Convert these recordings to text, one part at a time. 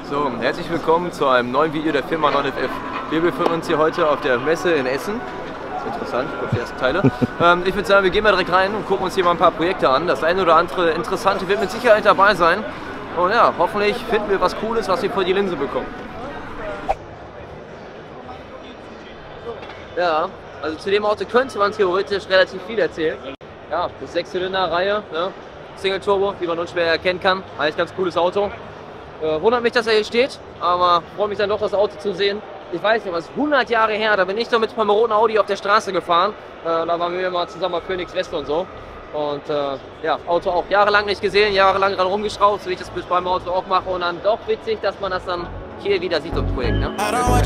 So, herzlich willkommen zu einem neuen Video der Firma NonFF. Wir befinden uns hier heute auf der Messe in Essen. Interessant, ich die ersten Teile. Ich würde sagen, wir gehen mal direkt rein und gucken uns hier mal ein paar Projekte an. Das eine oder andere Interessante wird mit Sicherheit dabei sein. Und ja, hoffentlich finden wir was Cooles, was wir vor die Linse bekommen. Ja, also zu dem Auto könnte man theoretisch relativ viel erzählen. Ja, das 6-Zylinder-Reihe, ne? Single Turbo, wie man unschwer erkennen kann. Eigentlich ganz cooles Auto. Wundert mich, dass er hier steht, aber freue mich dann doch, das Auto zu sehen. Ich weiß nicht, was 100 Jahre her, da bin ich noch mit meinem roten Audi auf der Straße gefahren. Da waren wir mal zusammen auf Phoenix West und so. Und ja, Auto auch jahrelang nicht gesehen, jahrelang dran rumgeschraubt, so wie ich das beim Auto auch mache. Und dann doch witzig, dass man das dann hier wieder sieht, so ein Projekt. Ne?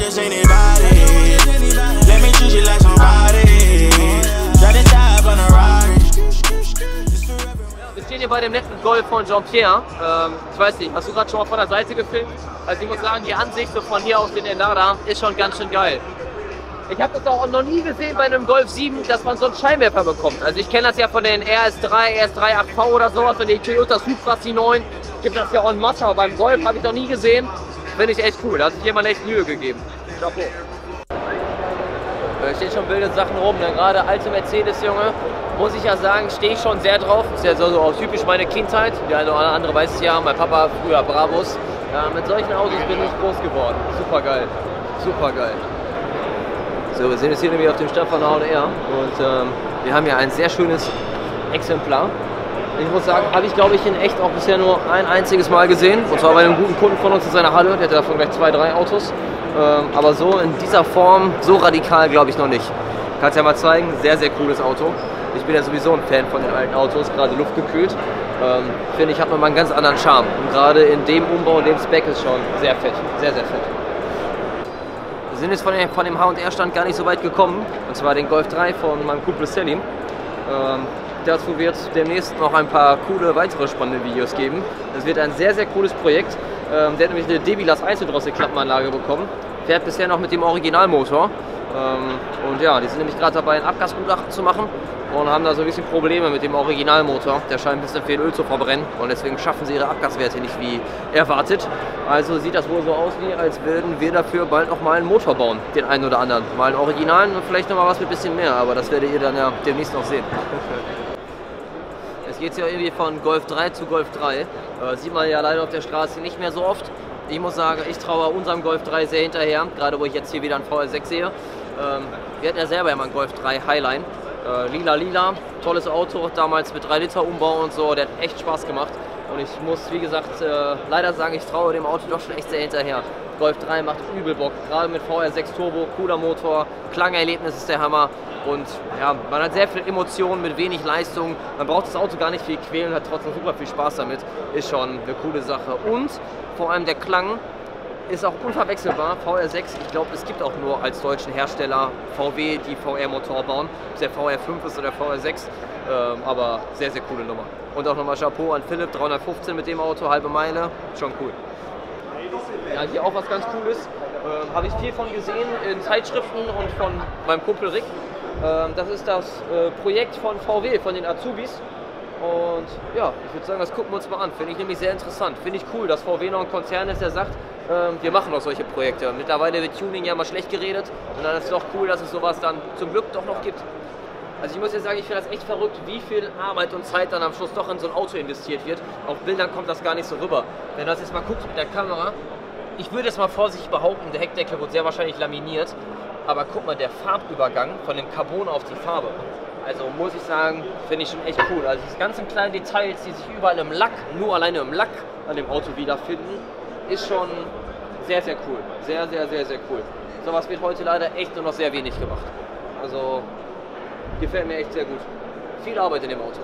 Wir stehen hier bei dem netten Golf von Jean-Pierre. Ich weiß nicht, hast du gerade schon mal von der Seite gefilmt? Also ich muss sagen, die Ansicht so von hier aus den Enlada ist schon ganz schön geil. Ich habe das auch noch nie gesehen bei einem Golf 7, dass man so einen Scheinwerfer bekommt. Also ich kenne das ja von den RS3, RS3 8V oder sowas, und die Toyota Supras, die neuen, gibt das ja en masse. Aber beim Golf habe ich noch nie gesehen. Finde ich echt cool, da hat sich jemand echt Mühe gegeben. Chapeau. Da stehen schon wilde Sachen rum, ne? Gerade alte Mercedes, Junge, muss ich ja sagen, stehe ich schon sehr drauf. Ist ja so auch typisch meine Kindheit. Der eine oder andere weiß es ja, mein Papa früher Bravos. Ja, mit solchen Autos bin ich groß geworden. Super geil, super geil. So, wir sind jetzt hier nämlich auf dem Stand von HDR und wir haben hier ein sehr schönes Exemplar. Ich muss sagen, habe ich glaube ich in echt auch bisher nur ein einziges Mal gesehen. Und zwar bei einem guten Kunden von uns in seiner Halle. Der hatte davon gleich 2, 3 Autos. Aber so in dieser Form, so radikal glaube ich noch nicht. Kannst ja mal zeigen, sehr, sehr cooles Auto. Ich bin ja sowieso ein Fan von den alten Autos, gerade luftgekühlt. Finde ich, hat nochmal einen ganz anderen Charme. Und gerade in dem Umbau und dem Spec ist schon sehr fett, sehr, sehr fett. Wir sind jetzt von dem H&R-Stand gar nicht so weit gekommen. Und zwar den Golf 3 von meinem Kumpel Selim. Dazu wird es demnächst noch ein paar coole weitere spannende Videos geben. Es wird ein sehr, sehr cooles Projekt. Der hat nämlich eine Devilas Einzeldrossel-Klappenanlage bekommen. Fährt bisher noch mit dem Originalmotor. Und ja, die sind nämlich gerade dabei, ein Abgasgutachten zu machen und haben da so ein bisschen Probleme mit dem Originalmotor. Der scheint ein bisschen viel Öl zu verbrennen und deswegen schaffen sie ihre Abgaswerte nicht wie erwartet. Also sieht das wohl so aus, wie als würden wir dafür bald noch mal einen Motor bauen, den einen oder anderen. Mal einen Originalen und vielleicht noch mal was mit ein bisschen mehr, aber das werdet ihr dann ja demnächst noch sehen. Jetzt geht es ja irgendwie von Golf 3 zu Golf 3. Sieht man ja leider auf der Straße nicht mehr so oft. Ich muss sagen, ich traue unserem Golf 3 sehr hinterher, gerade wo ich jetzt hier wieder einen VR6 sehe. Wir hatten ja selber immer einen Golf 3 Highline. Lila, tolles Auto, damals mit 3 Liter Umbau und so, der hat echt Spaß gemacht. Und ich muss, wie gesagt, leider sagen, ich traue dem Auto doch schon echt sehr hinterher. Golf 3 macht übel Bock, gerade mit VR6 Turbo, cooler Motor, Klangerlebnis ist der Hammer. Und ja, man hat sehr viel Emotionen mit wenig Leistung. Man braucht das Auto gar nicht viel quälen, hat trotzdem super viel Spaß damit. Ist schon eine coole Sache. Und vor allem der Klang ist auch unverwechselbar. VR6, ich glaube, es gibt auch nur als deutschen Hersteller VW, die VR-Motor bauen. Ob es der VR5 ist oder der VR6. Aber sehr, sehr coole Nummer. Und auch nochmal Chapeau an Philipp, 315 mit dem Auto, halbe Meile. Schon cool. Ja, hier auch was ganz Cooles. Habe ich viel von gesehen in Zeitschriften und von meinem Kumpel Rick. Das ist das Projekt von VW, von den Azubis. Und ja, ich würde sagen, das gucken wir uns mal an. Finde ich nämlich sehr interessant. Finde ich cool, dass VW noch ein Konzern ist, der sagt, wir machen noch solche Projekte. Mittlerweile wird Tuning ja mal schlecht geredet. Und dann ist es doch cool, dass es sowas dann zum Glück doch noch gibt. Also ich muss jetzt sagen, ich finde das echt verrückt, wie viel Arbeit und Zeit dann am Schluss doch in so ein Auto investiert wird. Auf Bildern kommt das gar nicht so rüber. Wenn du das jetzt mal guckst mit der Kamera, ich würde jetzt mal vorsichtig behaupten, der Heckdeckel wird sehr wahrscheinlich laminiert. Aber guck mal, der Farbübergang von dem Carbon auf die Farbe. Also muss ich sagen, finde ich schon echt cool. Also diese ganzen kleinen Details, die sich überall im Lack, nur alleine im Lack an dem Auto wiederfinden, ist schon sehr, sehr cool. Sehr, sehr, sehr, sehr cool. Sowas wird heute leider echt nur noch sehr wenig gemacht. Also gefällt mir echt sehr gut. Viel Arbeit in dem Auto.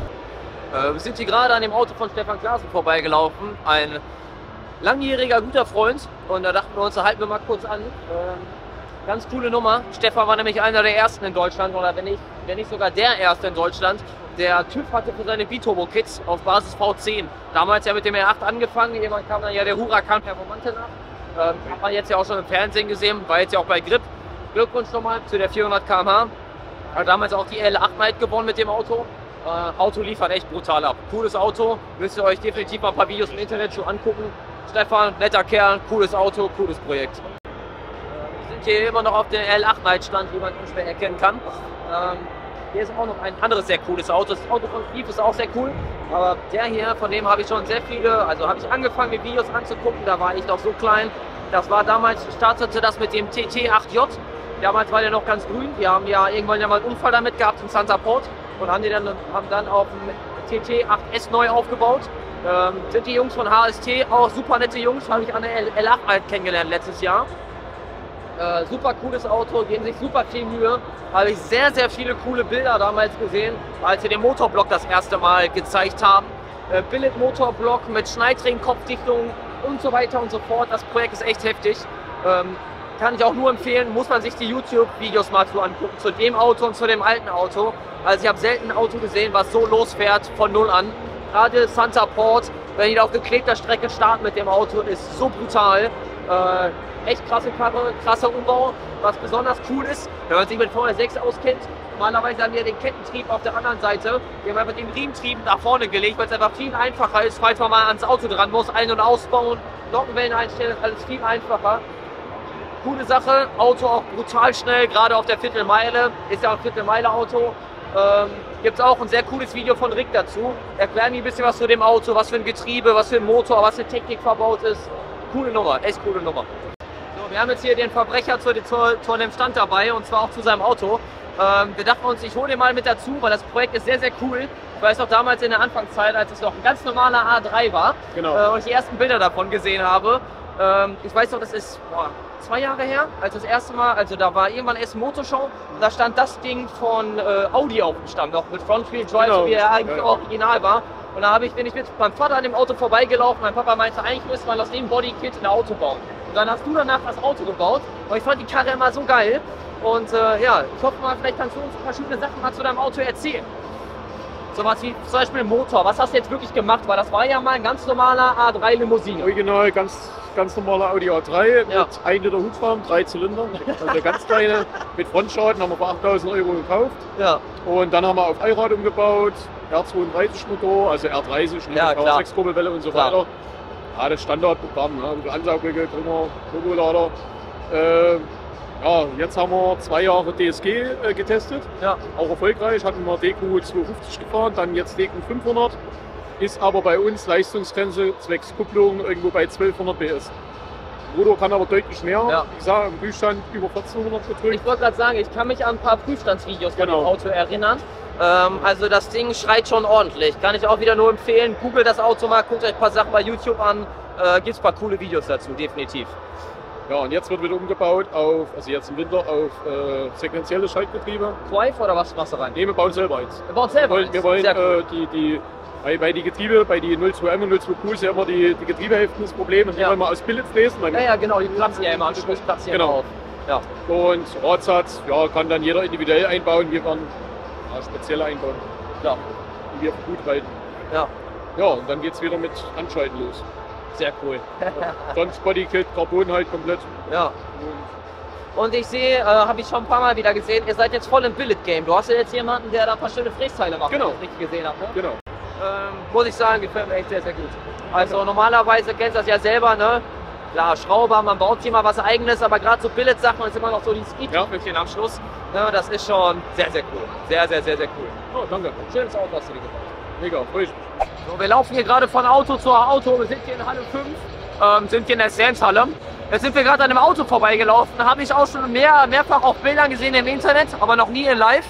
Wir sind hier gerade an dem Auto von Stefan Klaassen vorbeigelaufen. Ein langjähriger, guter Freund. Und da dachten wir uns, halten wir mal kurz an. Ganz coole Nummer. Stefan war nämlich einer der ersten in Deutschland, oder wenn nicht sogar der erste in Deutschland, der TÜV hatte für seine Biturbo-Kits auf Basis V10. Damals ja mit dem R8 angefangen, irgendwann kam dann ja der Huracan Performante nach. Hat man jetzt ja auch schon im Fernsehen gesehen, war jetzt ja auch bei Grip. Glückwunsch nochmal zu der 400 km/h. Hat damals auch die L8 Night gewonnen mit dem Auto. Auto liefert echt brutal ab. Cooles Auto, müsst ihr euch definitiv mal ein paar Videos im Internet schon angucken. Stefan, netter Kerl, cooles Auto, cooles Projekt. Wir sind hier immer noch auf der L8 Night-Stand, wie man nicht mehr erkennen kann. Hier ist auch noch ein anderes sehr cooles Auto. Das Auto von Steve ist auch sehr cool. Aber der hier, von dem habe ich schon sehr viele, also habe ich angefangen, die Videos anzugucken. Da war ich noch so klein. Das war damals, startete das mit dem TT8J. Damals war der noch ganz grün. Wir haben ja irgendwann ja mal einen Unfall damit gehabt in Santa Port und haben dann auf dem TT8S neu aufgebaut. Sind die Jungs von HST auch super nette Jungs, habe ich an der L8 kennengelernt letztes Jahr. Super cooles Auto, geben sich super viel Mühe. Habe ich sehr, sehr viele coole Bilder damals gesehen, als wir den Motorblock das erste Mal gezeigt haben. Billet Motorblock mit Schneidring, Kopfdichtung und so weiter und so fort. Das Projekt ist echt heftig. Kann ich auch nur empfehlen, muss man sich die YouTube-Videos mal zu angucken, zu dem Auto und zu dem alten Auto. Also ich habe selten ein Auto gesehen, was so losfährt von null an. Gerade Santa Port, wenn die da auf geklebter Strecke starten mit dem Auto, ist so brutal. Echt krasse Karre, krasser Umbau. Was besonders cool ist, wenn man sich mit VR6 auskennt, normalerweise haben wir den Kettentrieb auf der anderen Seite. Wir haben einfach den Riementrieb nach vorne gelegt, weil es einfach viel einfacher ist, falls man mal ans Auto dran muss, ein- und ausbauen, Nockenwellen einstellen, ist alles viel einfacher. Coole Sache, Auto auch brutal schnell, gerade auf der Viertelmeile, ist ja auch ein Viertelmeile-Auto. Gibt es auch ein sehr cooles Video von Rick dazu. Erklären die ein bisschen was zu dem Auto, was für ein Getriebe, was für ein Motor, was für Technik verbaut ist. Coole Nummer, echt coole Nummer. So, wir haben jetzt hier den Verbrecher zu dem Stand dabei und zwar auch zu seinem Auto. Wir dachten uns, ich hole den mal mit dazu, weil das Projekt ist sehr, sehr cool. Ich weiß noch damals in der Anfangszeit, als es noch ein ganz normaler A3 war, und ich die ersten Bilder davon gesehen habe. Ich weiß noch, das ist 2 Jahre her, als das erste Mal, also da war irgendwann erst Motorshow, da stand das Ding von Audi auf dem Stand, noch mit Frontwheel Drive, so wie er eigentlich original war. Und da bin ich mit meinem Vater an dem Auto vorbeigelaufen, mein Papa meinte, eigentlich müsste man aus dem Bodykit ein Auto bauen. Und dann hast du danach das Auto gebaut, und ich fand die Karre immer so geil. Und ja, ich hoffe mal, vielleicht kannst du uns ein paar schöne Sachen mal zu deinem Auto erzählen. Sowas wie zum Beispiel Motor, was hast du jetzt wirklich gemacht? Weil das war ja mal ein ganz normaler A3 Limousine. Original, ganz normaler Audi A3 mit 1 Liter Hubraum, 3 Zylinder, also ganz kleine, mit Frontschaden, haben wir für 8.000 € gekauft. Ja. Und dann haben wir auf Allrad umgebaut, R32 Motor, also R30, ja, V6 Kurbelwelle und so weiter. Ja, das Standardprogramm, ne? Ansaugrücke, Krümmer, Turbolader. Ja, jetzt haben wir 2 Jahre DSG getestet, auch erfolgreich, hatten wir DQ 250 gefahren, dann jetzt DQ 500. Ist aber bei uns Leistungsgrenze zwecks Kupplung irgendwo bei 1200 PS. Motor kann aber deutlich mehr. Ja. Ich sage im Prüfstand über 1400 gedrückt. Ich wollte gerade sagen, ich kann mich an ein paar Prüfstandsvideos von dem Auto erinnern. Also das Ding schreit schon ordentlich. Kann ich auch wieder nur empfehlen. Googelt das Auto mal, guckt euch ein paar Sachen bei YouTube an. Gibt es ein paar coole Videos dazu, definitiv. Ja, und jetzt wird wieder umgebaut auf, also jetzt im Winter auf sequentielles Schaltgetriebe. Drive oder was machst du rein? Nee, wir bauen selber jetzt. Wir bauen selber Wir wollen cool. Bei die Getriebe, bei die 02M und 02Q ist ja immer die Getriebehälften das Problem. Und die wollen wir aus Billets lesen. Ja, genau, die platzen ja immer an Schluss, platzen genau. Auf. Ja. Und Radsatz, kann dann jeder individuell einbauen, wir werden speziell einbauen. Ja. Und wir gut reiten. Ja. Ja, und dann geht es wieder mit Anschalten los. Sehr cool. Sonst Bodykit, Carbon halt komplett. Ja. Und ich sehe, habe ich schon ein paar Mal wieder gesehen, ihr seid jetzt voll im Billet-Game. Du hast ja jetzt jemanden, der da ein paar schöne Frästeile macht, genau. Wenn ich richtig gesehen habe. Ne? Genau. Muss ich sagen, gefällt mir echt sehr, sehr gut. Also normalerweise kennst du das ja selber, ne? Klar, Schrauber, man baut sich mal was Eigenes, aber gerade so Billet-Sachen ist immer noch so dieses i-Tüpfelchen am Schluss. Ne? Das ist schon sehr, sehr cool. Sehr, sehr, sehr, sehr cool. Oh, danke. Schönes Auto hast du dir gebaut. Mega, freue ich mich. So, wir laufen hier gerade von Auto zu Auto. Wir sind hier in Halle 5, sind hier in der Science-Halle. Jetzt sind wir gerade an einem Auto vorbeigelaufen. Da habe ich auch schon mehrfach auf Bildern gesehen im Internet, aber noch nie in live.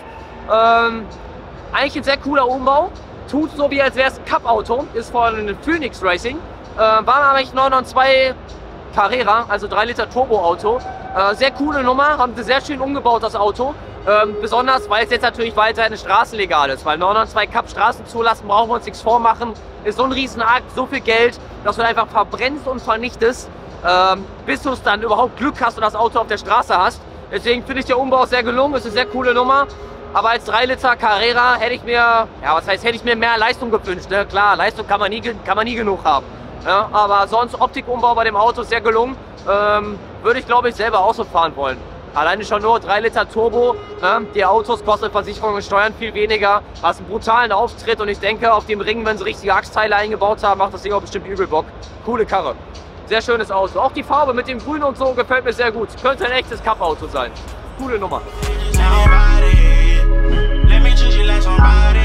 Eigentlich ein sehr cooler Umbau. Tut so wie als wäre es ein Cup-Auto. Ist von Phoenix Racing. War eigentlich 992 Carrera, also 3 Liter Turbo-Auto. Sehr coole Nummer, haben sie sehr schön umgebaut, das Auto. Besonders, weil es jetzt natürlich weiterhin straßenlegal ist. Weil 992 Cup Straßen zulassen, brauchen wir uns nichts vormachen. Ist so ein Riesenakt, so viel Geld, dass du einfach verbrennst und vernichtest, bis du es dann überhaupt Glück hast und das Auto auf der Straße hast. Deswegen finde ich der Umbau sehr gelungen, ist eine sehr coole Nummer. Aber als 3 Liter Carrera hätte ich mir, ja was heißt, hätte ich mir mehr Leistung gewünscht. Ne? Klar, Leistung kann man nie genug haben. Ja, aber sonst Optikumbau bei dem Auto sehr gelungen. Würde ich glaube ich selber auch so fahren wollen. Alleine schon nur 3 Liter Turbo, ne? Die Autos kosten Versicherung und Steuern viel weniger, hast einen brutalen Auftritt und ich denke, auf dem Ring, wenn sie richtige Achsteile eingebaut haben, macht das Ding auch bestimmt übel Bock. Coole Karre. Sehr schönes Auto. Auch die Farbe mit dem Grün und so gefällt mir sehr gut. Könnte ein echtes Cup-Auto sein. Coole Nummer.